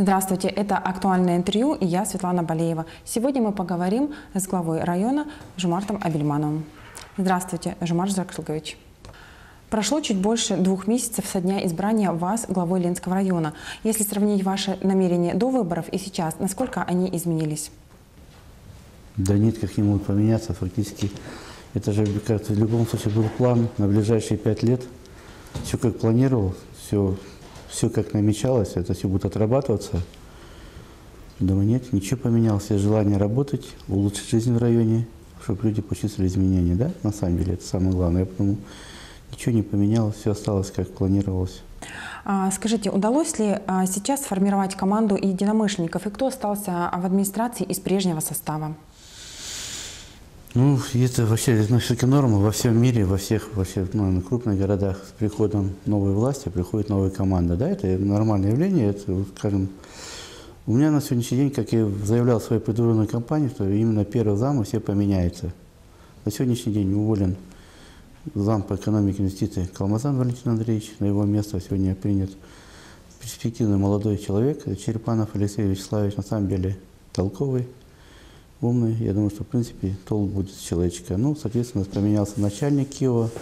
Здравствуйте, это «Актуальное интервью» и я, Светлана Балеева. Сегодня мы поговорим с главой района Жумартом Абельмановым. Здравствуйте, Жумарт Жакшилгович. Прошло чуть больше 2 месяцев со дня избрания вас главой Ленского района. Если сравнить ваши намерения до выборов и сейчас, насколько они изменились? Да нет, как не могут поменяться фактически. Это же, кажется, в любом случае был план на ближайшие 5 лет. Все как планировал, все как намечалось, это все будет отрабатываться. Думаю, нет, ничего поменялось. Есть желание работать, улучшить жизнь в районе, чтобы люди почувствовали изменения. Да? На самом деле это самое главное. Потому ничего не поменялось, все осталось как планировалось. Скажите, удалось ли сейчас сформировать команду единомышленников? И кто остался в администрации из прежнего состава? Ну, это вообще все-таки норма во всем мире, во всех наверное, крупных городах с приходом новой власти приходит новая команда. Да, это нормальное явление. Это, скажем, у меня на сегодняшний день, как я заявлял в своей предвыборной кампании, что именно первый зам и все поменяется. На сегодняшний день уволен зам по экономике и инвестициям Калмазан Валентин Андреевич. На его место сегодня принят перспективный молодой человек, Черепанов Алексей Вячеславович, на самом деле толковый, умный. Я думаю, что, в принципе, толк будет с человечка. Ну, соответственно, поменялся начальник Киева,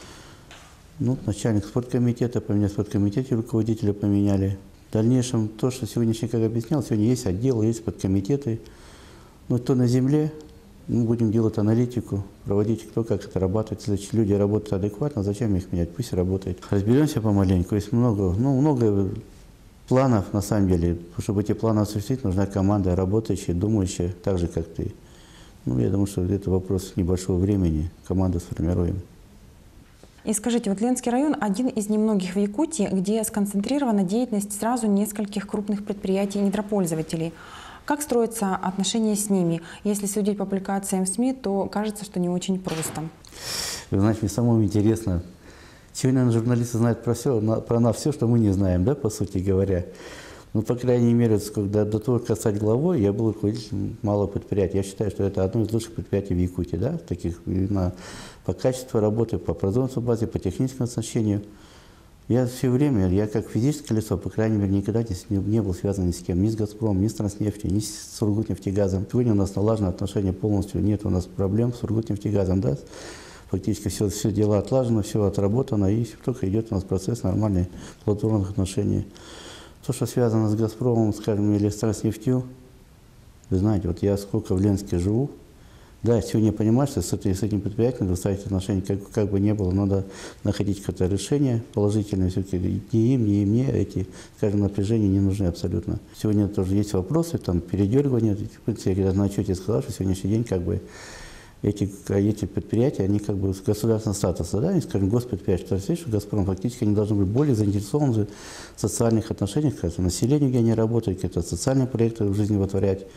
начальник спорткомитета, поменяли спорткомитете, руководителя поменяли. В дальнейшем, то, что сегодняшний, как объяснял, сегодня есть отделы, есть подкомитеты. Но то на земле мы будем делать аналитику, проводить, кто как это работает. Если люди работают адекватно, зачем их менять? Пусть работает. Разберемся помаленьку. Есть много планов, на самом деле. Чтобы эти планы осуществить, нужна команда, работающая, думающая, так же, как ты. Я думаю, что это вопрос небольшого времени. Команду сформируем. И скажите, вот Ленский район один из немногих в Якутии, где сконцентрирована деятельность сразу нескольких крупных предприятий и недропользователей. Как строятся отношения с ними? Если судить по публикациям в СМИ, то кажется, что не очень просто. Вы знаете, мне самому интересно. Сегодня журналисты знают про нас все, что мы не знаем, да, по сути говоря. По крайней мере, когда до того, как стать главой, я был руководителем малого предприятия. Я считаю, что это одно из лучших предприятий в Якутии, да, таких именно по качеству работы, по производственной базе, по техническому оснащению. Я все время, я как физическое лицо, по крайней мере, никогда не был связан ни с кем, ни с «Газпромом», ни с «Транснефтью», ни с «Сургутнефтегазом». Сегодня у нас налажено отношения полностью, нет у нас проблем с «Сургутнефтегазом», да. Фактически все дела отлажено, все отработано, и только идет у нас процесс нормальных плодотворных отношений. То, что связано с «Газпромом», скажем, или с «Транснефтью», вы знаете, вот я сколько в Ленске живу, да, сегодня я понимаю, что с этим предприятием выстраивать отношения как бы не было, надо находить какое-то решение положительное, все-таки ни им, ни мне эти, скажем, напряжения не нужны абсолютно. Сегодня тоже есть вопросы, там, передергивания, в принципе, я когда на отчете сказал, что сегодняшний день как бы эти предприятия, они как бы с государственного статуса, да, скажем, госпредприятия, то есть, что «Газпром» фактически они должны быть более заинтересованы в социальных отношениях, как население, где они работают, какие-то социальные проекты в жизни вытворять.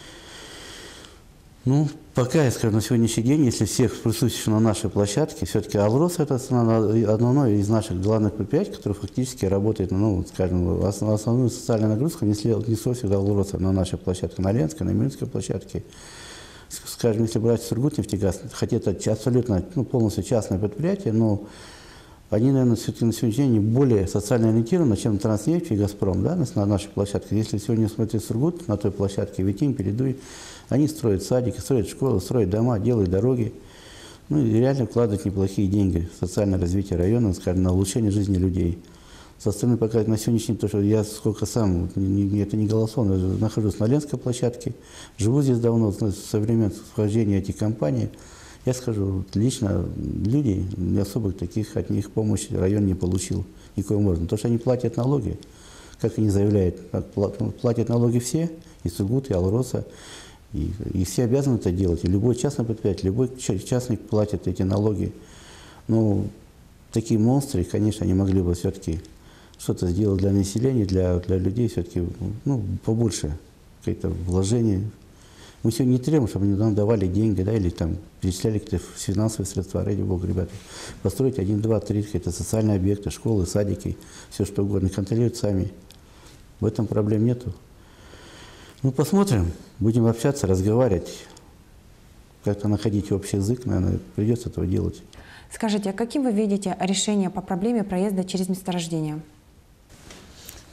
Пока, я скажу, на сегодняшний день, если всех присутствующих на нашей площадке, все-таки «Алрос» – это основное из наших главных предприятий, которое фактически работает, скажем, основную социальную нагрузку несло всегда «Алрос» на нашей площадке, на Ленской, на Минской площадке. Скажем, если брать «Сургутнефтегаз», хотя это абсолютно полностью частное предприятие, но они, наверное, все-таки на сегодняшний день более социально ориентированы, чем «Транснефть» и «Газпром», да, на нашей площадке. Если сегодня смотреть «Сургут» на той площадке, Витим, Передуй, они строят садики, строят школы, строят дома, делают дороги. И реально вкладывают неплохие деньги в социальное развитие района, скажем, на улучшение жизни людей. Со стороны, пока на сегодняшний день, то, что я сколько сам, это не голословно, нахожусь на Ленской площадке, живу здесь давно, со времен вхождения этих компаний. Я скажу, лично люди, не особо таких от них помощи район не получил никоим образом. То, что они платят налоги, как они заявляют, платят налоги все, и Сургут, и «Алроса», и все обязаны это делать. И любой частный предприятие, любой частник платит эти налоги. Но такие монстры, конечно, они могли бы все-таки что-то сделать для населения, для людей, все-таки побольше какие-то вложения. Мы сегодня не требуем, чтобы они нам давали деньги, да, или там перечисляли какие-то финансовые средства. Ради бога, ребята, построить 1, 2, 3 какие-то социальные объекты, школы, садики, все что угодно, контролируют сами. В этом проблем нету. Посмотрим, будем общаться, разговаривать, как-то находить общий язык, наверное, придется этого делать. Скажите, а каким вы видите решение по проблеме проезда через месторождение?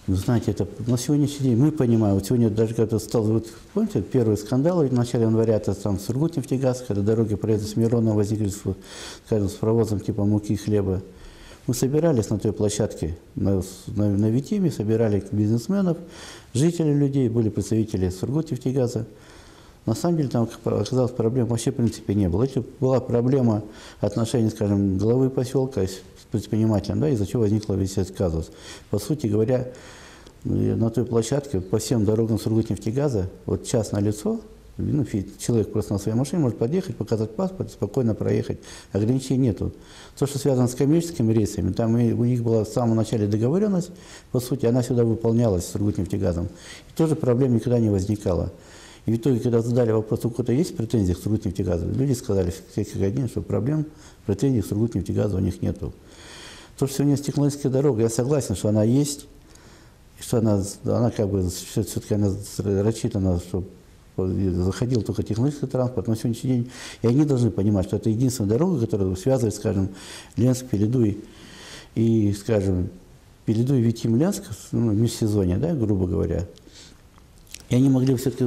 Вы знаете, это на сегодняшний день мы понимаем, вот сегодня даже когда стал, вот, помните, первый скандал в начале января, это там Сургут-Нефтегаз, когда дороги проезда с Мироном возникли, скажем, с провозом типа муки и хлеба. Мы собирались на той площадке, на Витиме, собирали бизнесменов, жителей людей, были представители Сургут-Нефтегаза. На самом деле там оказалось, проблем вообще в принципе не было. Это была проблема отношений, скажем, главы поселка с предпринимателем, да, из-за чего возникла весь этот казус. По сути говоря, на той площадке по всем дорогам Сургут-Нефтегаза, вот частное лицо, ну, человек просто на своей машине может подъехать, показать паспорт, спокойно проехать. Ограничений нету. То, что связано с коммерческими рейсами, там у них была в самом начале договоренность, по сути, она всегда выполнялась с Сургут-Нефтегазом. И тоже проблем никогда не возникало. И в итоге, когда задали вопрос, у кого-то есть претензии к Сургут-Нефтегазу, люди сказали, все как один, что проблем, претензий к Сургут-Нефтегазу у них нету. То, что сегодня Стеклонская дорога, я согласен, что она есть, что она как бы все-таки рассчитана, что заходил только технологический транспорт, но на сегодняшний день и они должны понимать, что это единственная дорога, которая связывает, скажем, Ленск, Пеледуй и, скажем, Пеледуй, Витим, Ленск, ну, межсезонье, да, грубо говоря. И они могли все-таки,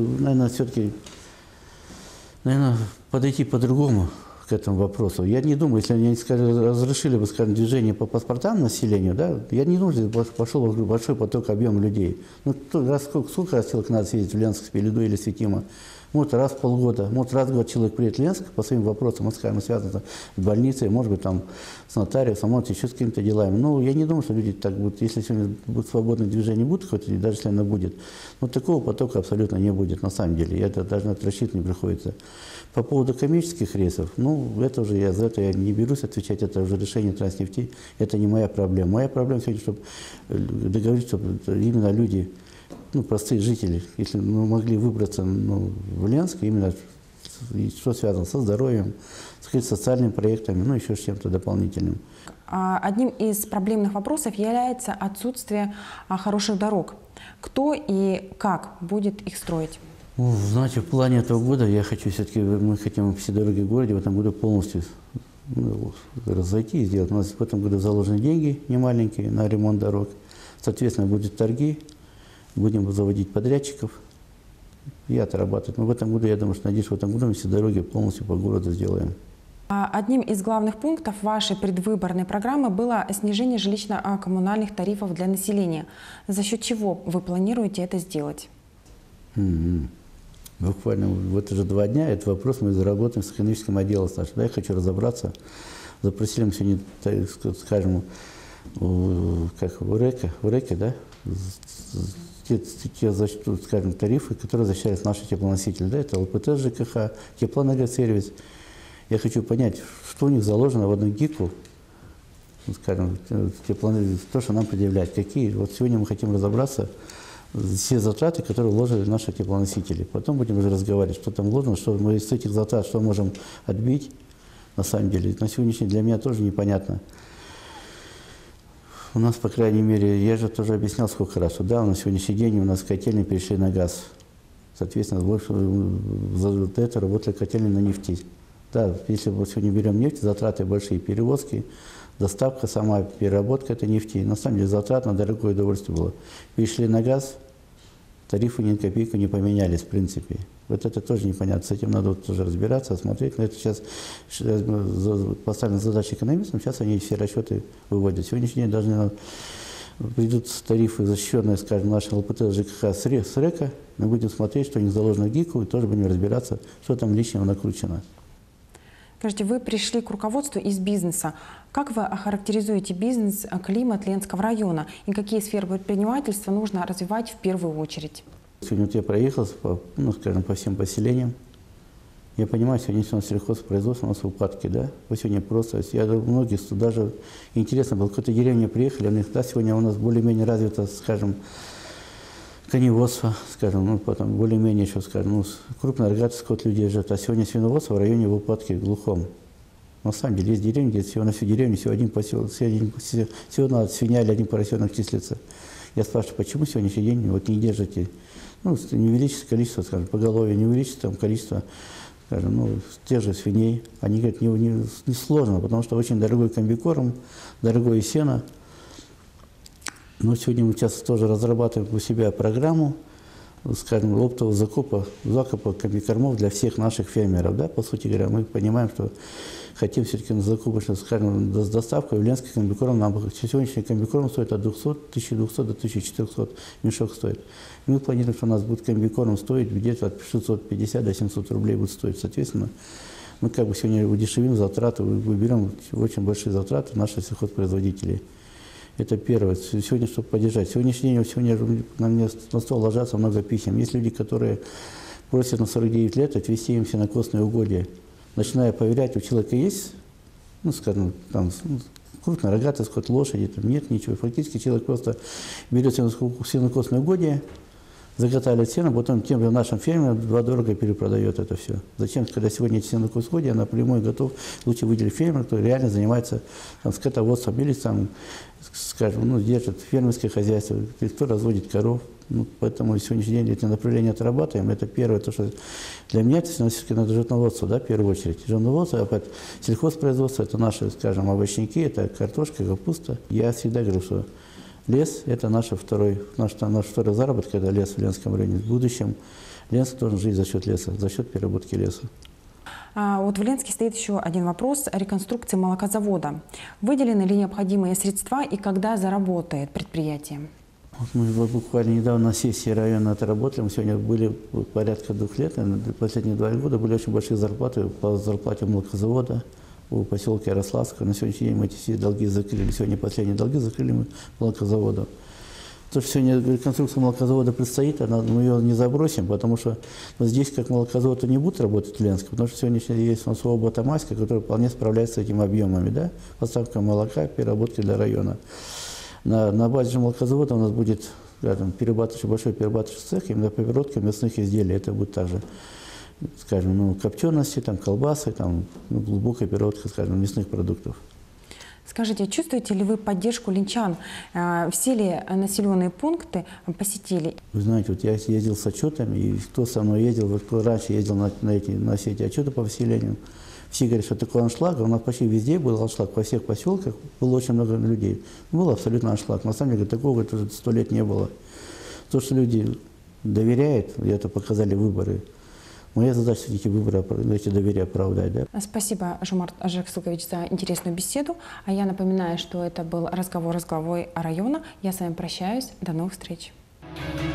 наверное, подойти по-другому к этому вопросу. Я не думаю, если они, скажем, разрешили бы, скажем, движение по паспортам населению, да, я не думаю, что пошел большой поток, объем людей. Ну, сколько раз человек надо съездить в Ленск, Пеледу или Светимо? Может, раз в полгода, может, раз в год человек приедет в Ленск по своим вопросам, скажем, связанным с больницей, может быть, там, с нотариусом, может, еще с какими-то делами. Ну, я не думаю, что люди так будут, если сегодня будет свободное движение, будет хоть, даже если оно будет, но такого потока абсолютно не будет, на самом деле, и это даже на это рассчитывать не приходится. По поводу коммерческих рейсов, ну, это уже за это я не берусь отвечать, это уже решение Транснефти, это не моя проблема. Моя проблема сегодня, чтобы договориться, чтобы именно люди, ну, простые жители, если мы могли выбраться, ну, в Ленск, именно что связано со здоровьем, с социальными проектами, ну, еще с чем-то дополнительным. Одним из проблемных вопросов является отсутствие хороших дорог. Кто и как будет их строить? Знаете, в плане этого года я хочу все-таки, мы хотим все дороги в городе в этом году полностью разойти и сделать. У нас в этом году заложены деньги немаленькие на ремонт дорог. Соответственно, будут торги, будем заводить подрядчиков и отрабатывать. Но в этом году, я думаю, что, надеюсь, в этом году мы все дороги полностью по городу сделаем. Одним из главных пунктов вашей предвыборной программы было снижение жилищно-коммунальных тарифов для населения. За счет чего вы планируете это сделать? Буквально вот уже 2 дня этот вопрос мы заработаем с экономическим отделом. Да, я хочу разобраться. Запросили мы сегодня, скажем, как в РЭКе, да, те, скажем, тарифы, которые защищают наши теплоносители. Да, это ЛПТ, ЖКХ, теплоэнергосервис. Я хочу понять, что у них заложено в одну ГИКу, скажем, то, что нам предъявляют. Какие. Вот сегодня мы хотим разобраться все затраты, которые вложили наши теплоносители. Потом будем уже разговаривать, что там вложено, что мы из этих затрат, что можем отбить. На самом деле, на сегодняшний день для меня тоже непонятно. У нас, по крайней мере, я же тоже объяснял сколько раз, что да, на сегодняшний день у нас котельные перешли на газ. Соответственно, больше за это работали котельные на нефти. Да, если мы сегодня берем нефть, затраты большие, перевозки, доставка сама, переработка этой нефти. На самом деле затрат на дорогое удовольствие было. Перешли на газ, тарифы ни на копейку не поменялись, в принципе. Вот это тоже непонятно. С этим надо тоже разбираться, смотреть. Но это сейчас поставлена задача экономистам, сейчас они все расчеты выводят. Сегодняшний день должны придут тарифы, защищенные, скажем, наши ЛПТ, ЖКХ с РЭКа. Мы будем смотреть, что у них заложено в ГИКу, и тоже будем разбираться, что там лишнего накручено. Скажите, вы пришли к руководству из бизнеса. Как вы охарактеризуете бизнес-климат Ленского района и какие сферы предпринимательства нужно развивать в первую очередь? Сегодня вот я проехал по всем поселениям. Я понимаю, сегодня у нас сельхозпроизводство, у нас в упадке, да? Вот сегодня просто, я многие даже интересно было, в какой-то деревне приехали, у них, да, сегодня у нас более-менее развито, скажем, коневодство, скажем, ну, потом более-менее еще, скажем, ну, крупный рогатый скот людей живет, а сегодня свиноводство в районе в упадке глухом. На самом деле есть деревни, где всего на всю деревню всего один поселок, всего надо свинья или один поросенок числится. Я спрашиваю, почему сегодняшний день вот не держите, ну, не увеличится количество, скажем, поголовья, не увеличится там количество, скажем, ну, тех же свиней. Они говорят, не сложно, потому что очень дорогой комбикорм, дорогое сено. Но сегодня мы сейчас тоже разрабатываем у себя программу, скажем, оптового закупа комбикормов для всех наших фермеров. Да? По сути говоря, мы понимаем, что хотим все-таки закупочную, скажем, с доставкой в Ленский комбикорм. Нам сегодняшний комбикорм стоит от 1200 до 1400 мешок стоит. И мы планируем, что у нас будет комбикорм стоить где-то от 650 до 700 рублей будет стоить. Соответственно, мы как бы сегодня удешевим затраты, выберем очень большие затраты наших сельхозпроизводителей. Это первое. Сегодня, чтобы поддержать. Сегодня на меня на стол ложатся много писем. Есть люди, которые просят на 49 лет отвезти им сенокосные угодья. Начиная проверять, у человека есть, ну, скажем, там, крупный рогатый скот, лошади, там нет ничего. Фактически человек просто берет сенокосные угодья, заготавливает сено, потом тем же нашим фермерам вдорого перепродает это все. Зачем, когда сегодня эти сенокосные угодья, напрямую готов, лучше выделить фермера, кто реально занимается там, скотоводством или, там, скажем, ну, держит фермерское хозяйство, кто разводит коров. Ну, поэтому сегодняшний день эти направления отрабатываем. Это первое, то, что для меня это все-таки надо животноводство, да, в первую очередь. Животноводство, опять сельхозпроизводство, это наши, скажем, овощники, это картошка, капуста. Я всегда говорю, что лес – это наш второй заработок, это лес в Ленском районе. В будущем Ленск должен жить за счет леса, за счет переработки леса. Вот в Ленске стоит еще один вопрос реконструкции молокозавода. Выделены ли необходимые средства и когда заработает предприятие? Вот мы буквально недавно на сессии района отработали. Мы сегодня были порядка 2 лет, последние 2 года были очень большие зарплаты по зарплате молокозавода в поселке Ярославского. На сегодняшний день мы эти все долги закрыли. Сегодня последние долги закрыли мы молокозавода. То, что сегодня реконструкция молокозавода предстоит, мы ее не забросим, потому что вот здесь как молокозавод не будет работать в Ленске, потому что сегодня есть у нас ООО «Батамайская», которая вполне справляется с этими объемами, да? Поставка молока, переработки для района. На базе же молокозавода у нас будет, скажем, большой перерабатывающий цех именно по переработке мясных изделий. Это будет также, скажем, ну, копчености, там, колбасы, там, ну, глубокая переработка, скажем, мясных продуктов. Скажите, чувствуете ли вы поддержку ленчан? Все ли населенные пункты посетили? Вы знаете, вот я ездил с отчетами, и кто со мной ездил, вот кто раньше ездил на все эти отчеты по поселениям, все говорят, что такой аншлаг. У нас почти везде был аншлаг, во всех поселках было очень много людей. Был абсолютно аншлаг. На самом деле такого уже 100 лет не было. То, что люди доверяют, и это показали выборы. Моя задача все-таки выборы, эти доверия оправдать. Да? Спасибо, Жумарт Жаксылкович, за интересную беседу. А я напоминаю, что это был разговор с главой района. Я с вами прощаюсь. До новых встреч.